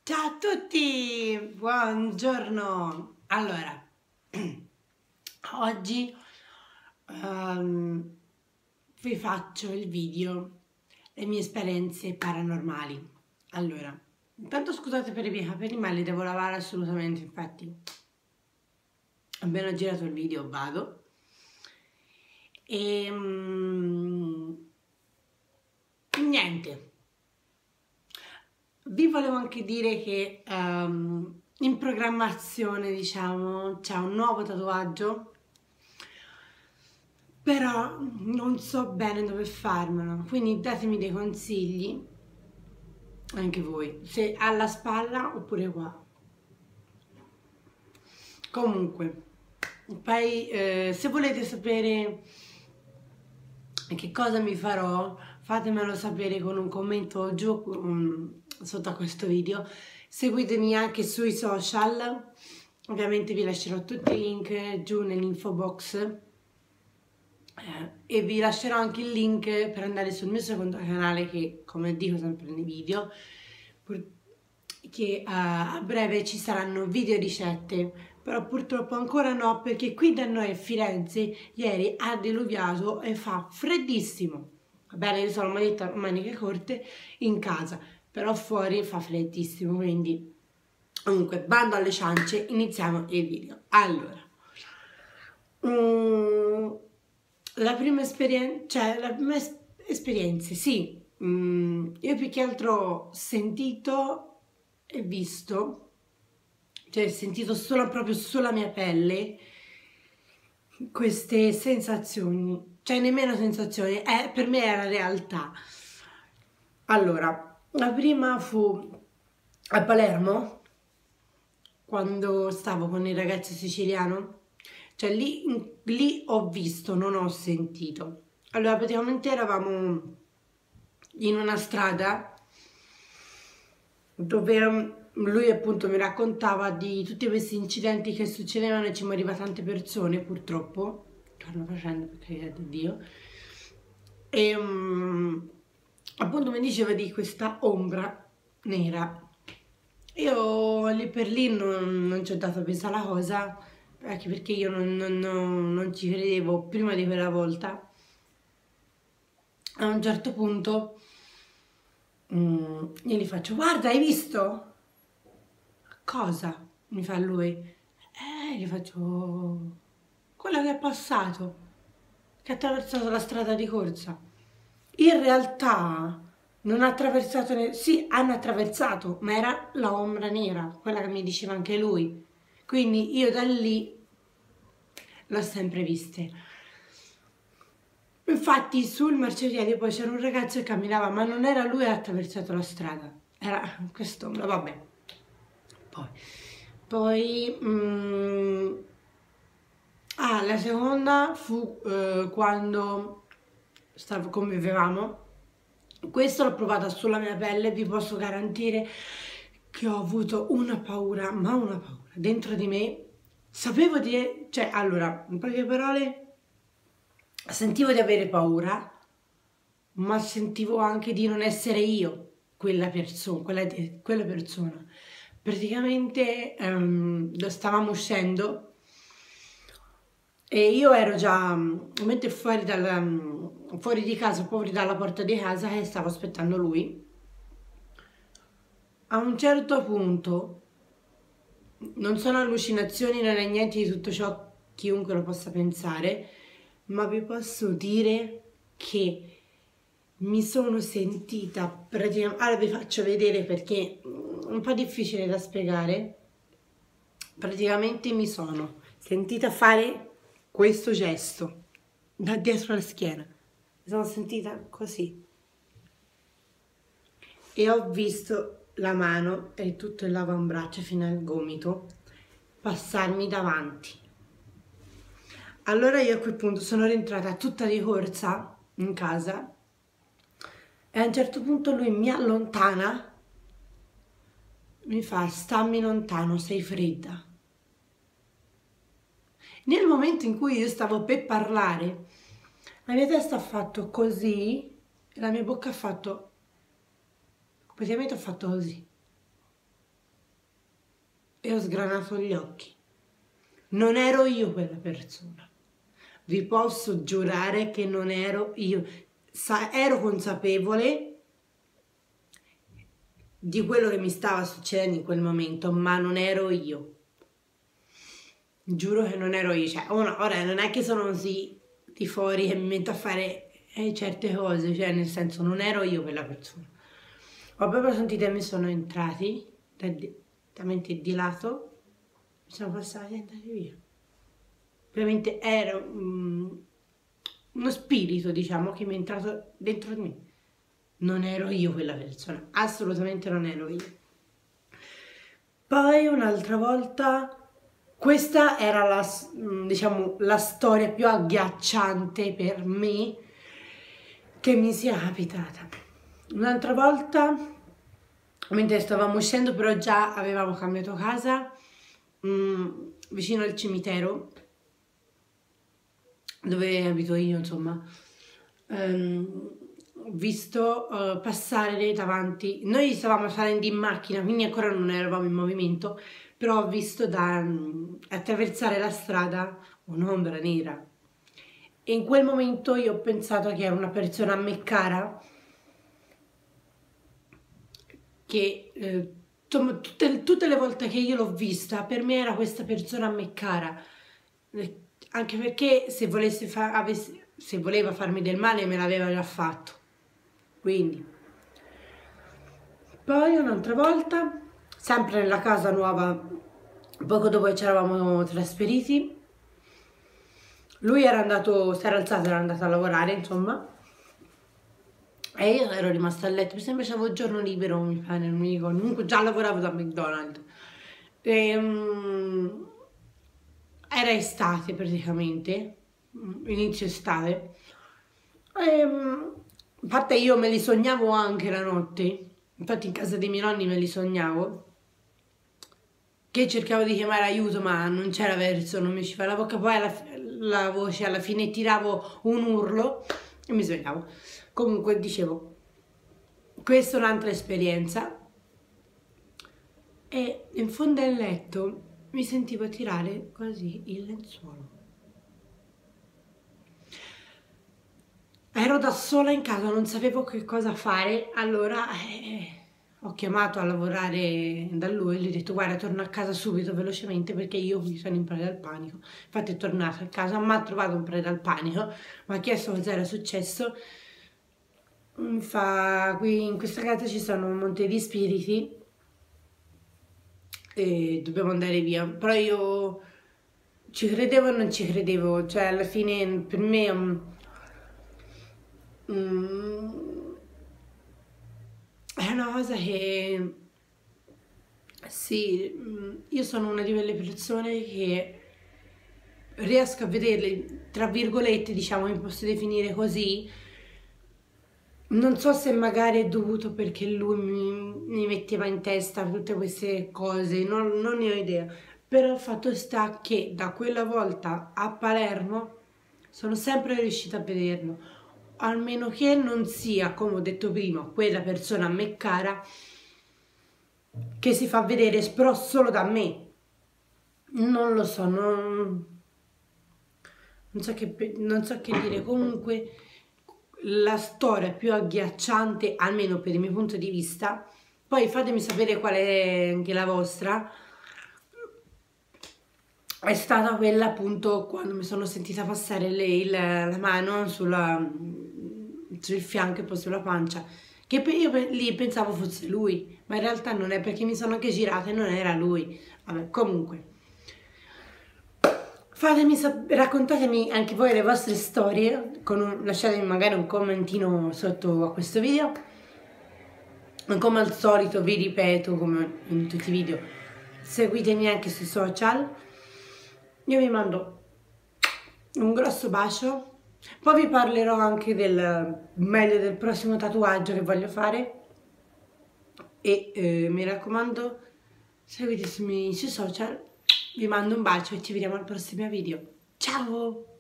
Ciao a tutti, buongiorno. Allora, oggi vi faccio il video, le mie esperienze paranormali. Allora, intanto scusate per i miei capelli, ma li devo lavare assolutamente, infatti appena girato il video vado. E niente. Vi volevo anche dire che in programmazione, diciamo, c'è un nuovo tatuaggio, però non so bene dove farmelo, quindi datemi dei consigli, anche voi, se alla spalla oppure qua. Comunque, poi se volete sapere che cosa mi farò, fatemelo sapere con un commento giù sotto a questo video. Seguitemi anche sui social, ovviamente vi lascerò tutti i link giù nell'info box e vi lascerò anche il link per andare sul mio secondo canale che, come dico sempre nei video, che a breve ci saranno video ricette, però purtroppo ancora no, perché qui da noi a Firenze ieri ha diluviato e fa freddissimo. Va bene, io sono maniche corte in casa, però fuori fa freddissimo, quindi comunque bando alle ciance, iniziamo il video. Allora, la prima esperienza, sì, io più che altro ho sentito e visto, cioè sentito proprio sulla mia pelle queste sensazioni, cioè nemmeno sensazioni, per me era realtà. Allora, la prima fu a Palermo, quando stavo con il ragazzo siciliano, cioè lì ho visto, non ho sentito. Allora, praticamente eravamo in una strada dove lui appunto mi raccontava di tutti questi incidenti che succedevano e ci moriva tante persone, purtroppo, stanno facendo, per carità di Dio, e appunto mi diceva di questa ombra nera. Io lì per lì non ci ho dato peso alla cosa, anche perché io non ci credevo prima di quella volta. A un certo punto io gli faccio: guarda, hai visto? Cosa? Mi fa lui. Gli faccio: quello che è passato, che ha attraversato la strada di corsa. In realtà non ha attraversato, sì, hanno attraversato, ma era l'ombra nera, quella che mi diceva anche lui. Quindi io da lì l'ho sempre viste. Infatti sul marciapiede poi c'era un ragazzo che camminava, ma non era lui che ha attraversato la strada, era quest'ombra, vabbè. Poi la seconda fu quando convivevamo. Questo l'ho provata sulla mia pelle, vi posso garantire che ho avuto una paura, ma una paura dentro di me. Sapevo di, cioè, allora, in poche parole, sentivo di avere paura, ma sentivo anche di non essere io quella persona. Praticamente stavamo uscendo e io ero già mentre fuori di casa, fuori dalla porta di casa, e stavo aspettando lui. A un certo punto, non sono allucinazioni, non è niente di tutto ciò, chiunque lo possa pensare, ma vi posso dire che mi sono sentita praticamente, allora vi faccio vedere perché è un po' difficile da spiegare. Praticamente mi sono sentita fare questo gesto da dietro la schiena, mi sono sentita così e ho visto la mano e tutto il avambraccio fino al gomito passarmi davanti. Allora io a quel punto sono rientrata tutta di corsa in casa e a un certo punto lui mi allontana, mi fa: stammi lontano, sei fredda. Nel momento in cui io stavo per parlare, la mia testa ha fatto così e la mia bocca ha fatto, praticamente ho fatto così. e ho sgranato gli occhi. Non ero io quella persona. Vi posso giurare che non ero io. Ero consapevole di quello che mi stava succedendo in quel momento, ma non ero io. Giuro che non ero io. Cioè, ora non è che sono così di fuori e mi metto a fare certe cose, cioè nel senso non ero io quella persona. Ho proprio sentito che mi sono entrati direttamente di lato, mi sono passati e andati via. Ovviamente era uno spirito, diciamo, che mi è entrato dentro di me. Non ero io quella persona, assolutamente non ero io. Poi un'altra volta, questa era diciamo, la storia più agghiacciante per me che mi sia capitata. Un'altra volta, mentre stavamo uscendo, però già avevamo cambiato casa, vicino al cimitero, dove abito io, insomma. Ho visto passare davanti, noi stavamo salendo in macchina, quindi ancora non eravamo in movimento, però ho visto attraversare la strada un'ombra nera. E in quel momento io ho pensato che era una persona a me cara, che tutte le volte che io l'ho vista, per me era questa persona a me cara, anche perché se voleva farmi del male me l'aveva già fatto. Quindi poi un'altra volta, sempre nella casa nuova, poco dopo che ci eravamo trasferiti, lui si era alzato, era andato a lavorare, insomma, e io ero rimasta a letto. Mi sembra che avevo il giorno libero, mi pare, non mi ricordo. Comunque già lavoravo da McDonald's. Era estate praticamente, inizio estate. A parte io me li sognavo anche la notte, infatti in casa dei miei nonni me li sognavo, che cercavo di chiamare aiuto ma non c'era verso, non mi usciva la bocca, poi la voce alla fine tiravo un urlo e mi svegliavo. Comunque dicevo, questa è un'altra esperienza, e in fondo al letto mi sentivo tirare così il lenzuolo. Ero da sola in casa, non sapevo che cosa fare, allora ho chiamato a lavorare da lui, gli ho detto guarda torno a casa subito velocemente perché io mi sono in preda al panico. Infatti è tornato a casa, mi ha trovato in preda al panico, mi ha chiesto cosa era successo, mi fa qui in questa casa ci sono un monte di spiriti e dobbiamo andare via, però io ci credevo e non ci credevo, cioè alla fine per me è una cosa che sì, io sono una di quelle persone che riesco a vederle, tra virgolette, diciamo, mi posso definire così. Non so se magari è dovuto perché lui mi metteva in testa tutte queste cose, non ne ho idea. Però il fatto sta che da quella volta a Palermo sono sempre riuscita a vederlo. Almeno che non sia, come ho detto prima, quella persona a me cara che si fa vedere però solo da me. Non lo so, non so che dire. Comunque la storia più agghiacciante, almeno per il mio punto di vista, poi fatemi sapere qual è anche la vostra, è stata quella appunto quando mi sono sentita passare la mano sul fianco e poi sulla pancia, che io lì pensavo fosse lui, ma in realtà non è, perché mi sono anche girata e non era lui. Vabbè, comunque raccontatemi anche voi le vostre storie, lasciatemi magari un commentino sotto a questo video. Come al solito vi ripeto, come in tutti i video, seguitemi anche sui social. Io vi mando un grosso bacio, poi vi parlerò anche meglio del prossimo tatuaggio che voglio fare e mi raccomando seguitemi sui social. Vi mando un bacio e ci vediamo al prossimo video. Ciao!